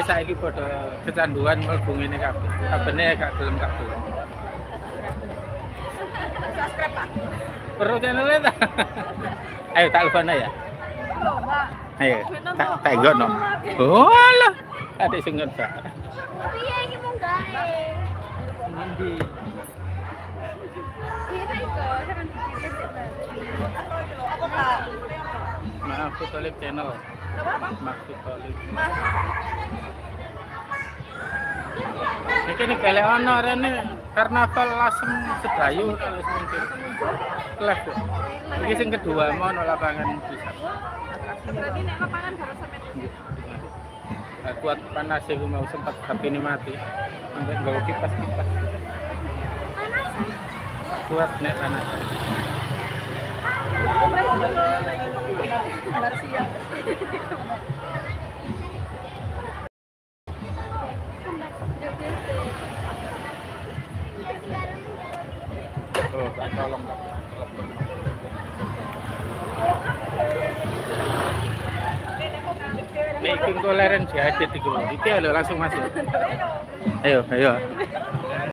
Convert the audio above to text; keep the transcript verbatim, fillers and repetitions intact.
saiki padha kecanduan mlebu ngene kabeh. Kabene gak gelem gak gelem. Subscribe, Pak. Perlu channelnya ta? Ayo tak lebana ya. Loh, Mbak. Ayo tak tak ngono. Oh alah. Adik sing ngono. Piye iki mung gawe? Nanti. Iya iku, sampean dikit. Apa, Pak? Maaf, Futolib channel. Maaf, Futolib. Iki nek balik ono rene karnaval Lasem Sedayu kalau mungkin. Kelas. Iki sing kedua mau ono lapangan bisa. Berarti nek lapangan harus sampai Nah, kuat panas iku mau sempat H P ini mati. Sampai nggawa kipas-kipas. panas. Kuat nek panas. Bar siap. Oh, tak tolong. Nek iki engko leren diedit iku. Iki lho langsung masuk. Ayo, ayo.